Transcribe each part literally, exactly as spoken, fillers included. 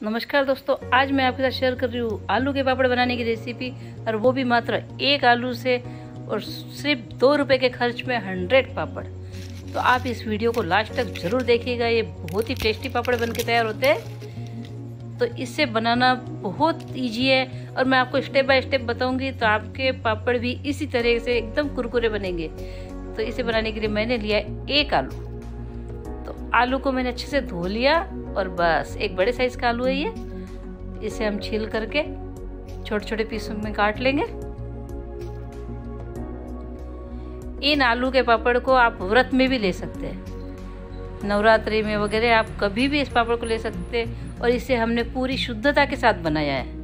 नमस्कार दोस्तों, आज मैं आपके साथ शेयर कर रही हूँ आलू के पापड़ बनाने की रेसिपी, और वो भी मात्र एक आलू से और सिर्फ दो रुपए के खर्च में हंड्रेड पापड़। तो आप इस वीडियो को लास्ट तक ज़रूर देखिएगा। ये बहुत ही टेस्टी पापड़ बन के तैयार होते हैं। तो इससे बनाना बहुत ईजी है और मैं आपको स्टेप बाय स्टेप बताऊंगी, तो आपके पापड़ भी इसी तरह से एकदम कुरकुरे बनेंगे। तो इसे बनाने के लिए मैंने लिया एक आलू। तो आलू को मैंने अच्छे से धो लिया और बस एक बड़े साइज का आलू है ये। इसे हम छील करके छोटे छोटे पीसों में काट लेंगे। इन आलू के पापड़ को आप व्रत में भी ले सकते हैं, नवरात्रि में वगैरह आप कभी भी इस पापड़ को ले सकते हैं। और इसे हमने पूरी शुद्धता के साथ बनाया है।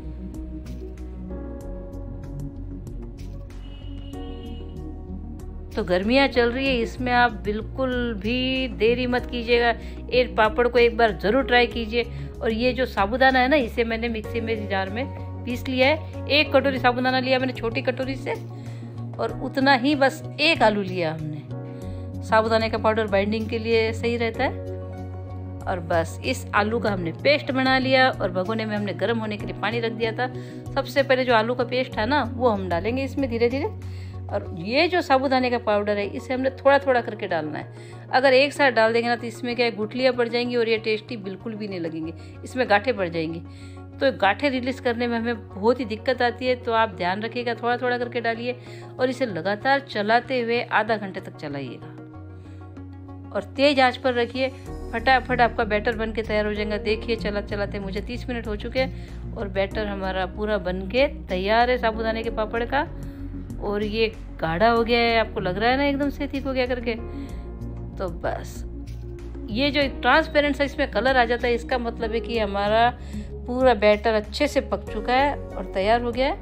तो गर्मियाँ चल रही है, इसमें आप बिल्कुल भी देरी मत कीजिएगा। एक पापड़ को एक बार ज़रूर ट्राई कीजिए। और ये जो साबूदाना है ना, इसे मैंने मिक्सी में जार में पीस लिया है। एक कटोरी साबूदाना लिया मैंने छोटी कटोरी से, और उतना ही बस एक आलू लिया हमने। साबूदाने का पाउडर बाइंडिंग के लिए सही रहता है। और बस इस आलू का हमने पेस्ट बना लिया और भगोने में हमने गर्म होने के लिए पानी रख दिया था। सबसे पहले जो आलू का पेस्ट है ना, वो हम डालेंगे इसमें धीरे धीरे। और ये जो साबूदाने का पाउडर है, इसे हमने थोड़ा थोड़ा करके डालना है। अगर एक साथ डाल देंगे ना, तो इसमें क्या है, गुठलियाँ पड़ जाएंगी और ये टेस्टी बिल्कुल भी नहीं लगेंगे। इसमें गांठें पड़ जाएंगी, तो गांठें रिलीज करने में हमें बहुत ही दिक्कत आती है। तो आप ध्यान रखिएगा, थोड़ा थोड़ा करके डालिए और इसे लगातार चलाते हुए आधा घंटे तक चलाइएगा और तेज आंच पर रखिए। फटाफट आपका बैटर बन के तैयार हो जाएगा। देखिए, चला चलाते मुझे तीस मिनट हो चुके हैं और बैटर हमारा पूरा बन के तैयार है साबूदाने के पापड़ का। और ये गाढ़ा हो गया है, आपको लग रहा है ना एकदम से ठीक हो गया करके। तो बस ये जो ट्रांसपेरेंट सा इसमें कलर आ जाता है, इसका मतलब है कि हमारा पूरा बैटर अच्छे से पक चुका है और तैयार हो गया है।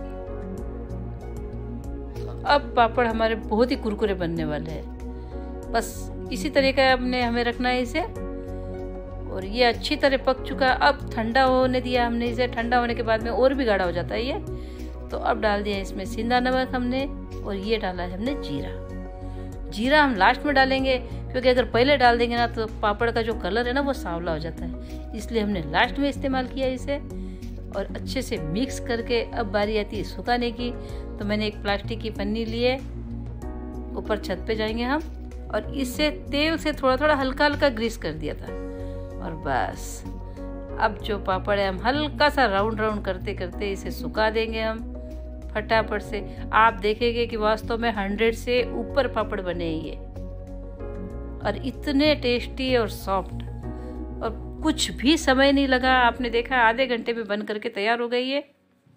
तो अब पापड़ हमारे बहुत ही कुरकुरे बनने वाले हैं। बस इसी तरह का हमने हमें रखना है इसे। और ये अच्छी तरह पक चुका है। अब ठंडा होने दिया हमने इसे। ठंडा होने के बाद में और भी गाढ़ा हो जाता है ये। तो अब डाल दिया इसमें सिंधा नमक हमने, और ये डाला है हमने जीरा। जीरा हम लास्ट में डालेंगे, क्योंकि अगर पहले डाल देंगे ना, तो पापड़ का जो कलर है ना, वो सांवला हो जाता है। इसलिए हमने लास्ट में इस्तेमाल किया इसे। और अच्छे से मिक्स करके अब बारी आती है सुखाने की। तो मैंने एक प्लास्टिक की पन्नी ली है, ऊपर छत पे जाएंगे हम, और इससे तेल से थोड़ा थोड़ा हल्का हल्का ग्रीस कर दिया था। और बस अब जो पापड़ है, हम हल्का सा राउंड राउंड करते करते इसे सुखा देंगे हम फटाफट से। आप देखेंगे कि वास्तव में हंड्रेड से ऊपर पापड़ बने हैं ये, और इतने टेस्टी और सॉफ्ट, और कुछ भी समय नहीं लगा। आपने देखा, आधे घंटे में बन करके तैयार हो गई है।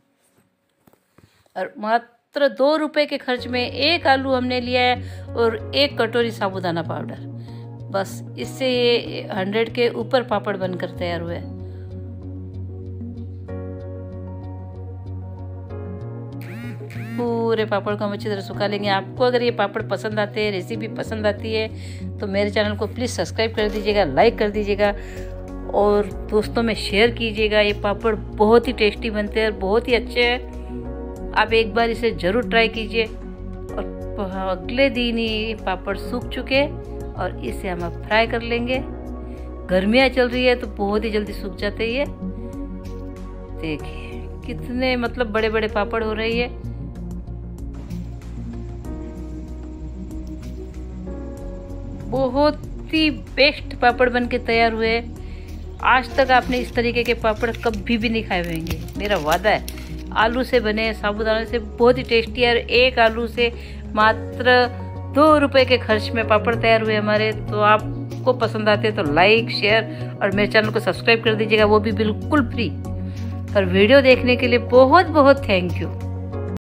और मात्र दो रुपए के खर्च में एक आलू हमने लिया है और एक कटोरी साबूदाना पाउडर। बस इससे ये हंड्रेड के ऊपर पापड़ बनकर तैयार हुए। पूरे पापड़ को हम अच्छी तरह सुखा लेंगे। आपको अगर ये पापड़ पसंद आते हैं, रेसिपी पसंद आती है, तो मेरे चैनल को प्लीज़ सब्सक्राइब कर दीजिएगा, लाइक कर दीजिएगा और दोस्तों में शेयर कीजिएगा। ये पापड़ बहुत ही टेस्टी बनते हैं और बहुत ही अच्छे हैं। आप एक बार इसे ज़रूर ट्राई कीजिए। और अगले दिन ही पापड़ सूख चुके और इसे हम अब फ्राई कर लेंगे। गर्मियाँ चल रही है, तो बहुत ही जल्दी सूख जाते हैं ये। देखिए कितने मतलब बड़े बड़े पापड़ हो रही है। बहुत ही बेस्ट पापड़ बन के तैयार हुए। आज तक आपने इस तरीके के पापड़ कभी भी नहीं खाए होंगे, मेरा वादा है। आलू से बने, साबूदाने से, बहुत ही टेस्टी है। और एक आलू से मात्र दो रुपए के खर्च में पापड़ तैयार हुए हमारे। तो आपको पसंद आते हैं तो लाइक, शेयर और मेरे चैनल को सब्सक्राइब कर दीजिएगा, वो भी बिल्कुल फ्री। और वीडियो देखने के लिए बहुत बहुत थैंक यू।